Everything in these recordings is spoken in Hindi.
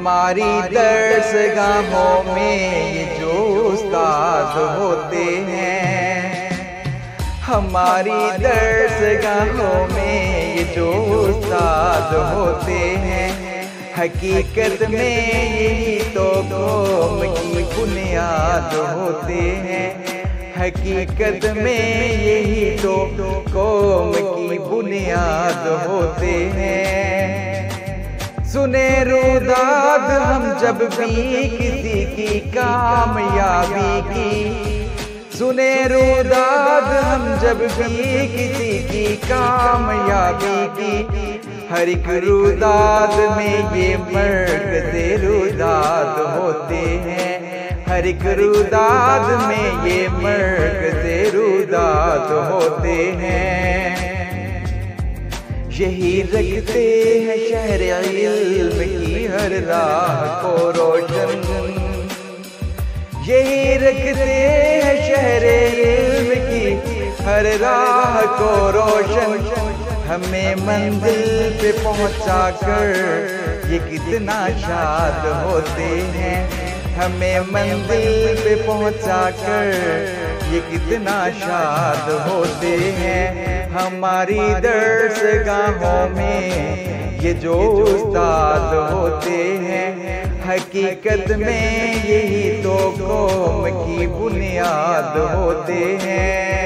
हमारी दर्सगाहों में ये जो उस्ताद होते हैं, हमारी दर्सगाहों में ये जो उस्ताद होते हैं, हकीकत में यही तो कौम की बुनियाद होते हैं। हकीकत में यही तो कौम की बुनियाद होते हैं। सुने रुदाद हम जब भी किसी की कामयाबी की, सुने रुदाद हम जब भी किसी की कामयाबी की, हर एक रुदाद में ये मरकज़े रुदाद होते हैं। हर एक रुदाद में ये मरकज़े रुदाद होते हैं। यही रखते हैं शहर इल्म की हर राह को रोशन, यही रखते हैं शहर इल्म की हर राह को रोशन। हमें मंजिल पे पहुंचा कर ये कितना शाद होते हैं। हमें मंजिल पे पहुंचा कर ये कितना शाद होते हैं। हमारी दर्सगाहों में ये जो उस्ताद होते हैं, हकीकत में यही तो कौम की बुनियाद होते हैं।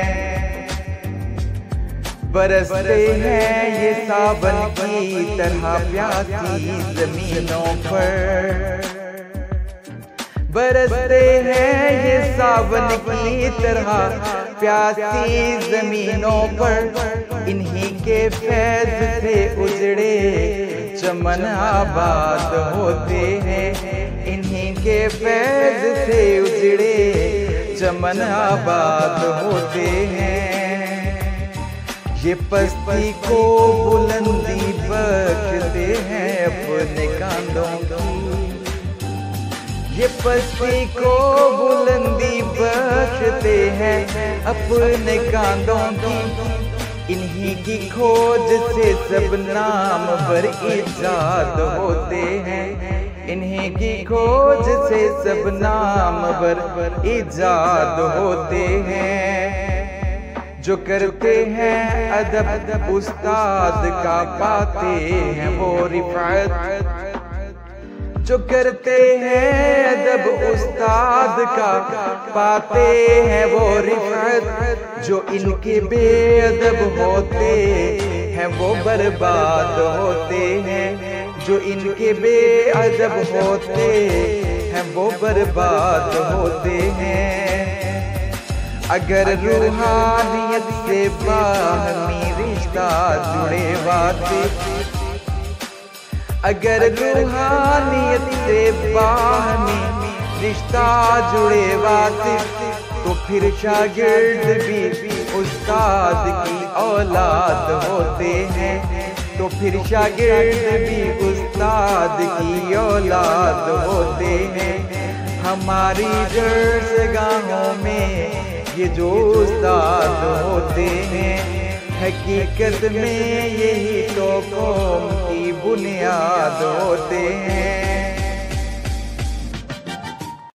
बरसते हैं ये सावन की तरह प्यासी जमीनों पर, बरसते हैं ये सावन की तरह प्यासी जमीनों पर। इन्हीं के फैज़ से उजड़े चमन आबाद होते हैं। इन्हीं के फैज़ से उजड़े चमन आबाद होते हैं। ये पस्ती को बुलंदी बख्शते हैं अपने कांधों की, ये पस्ती को बुलंदी बख्शते हैं अपने कांधों की। इन्हीं की खोज से सब नाम पर इजाद होते हैं। इन्हीं की खोज से सब नाम पर इजाद होते हैं। जो करते हैं अदब उस्ताद का पाते हैं वो रिफ़ात, जो करते हैं अदब उस्ताद का पाते हैं वो रिफ़ात। जो इनके बेअदब होते हैं वो बर्बाद होते हैं। जो इनके बेअदब होते हैं वो बर्बाद होते हैं। अगर रूहानियत से बाहमी रिश्ता जुड़े वाते, अगर रूहानियत से बाहमी रिश्ता जुड़े वाते, तो फिर शागिर्द भी उस्ताद की औलाद होते हैं। तो फिर शागिर्द भी उस्ताद की औलाद होते हैं। हमारी दर्सगाहों में ये जो उस्ताद होते हैं, हकीकत में यही तो कौम की बुनियाद होते हैं।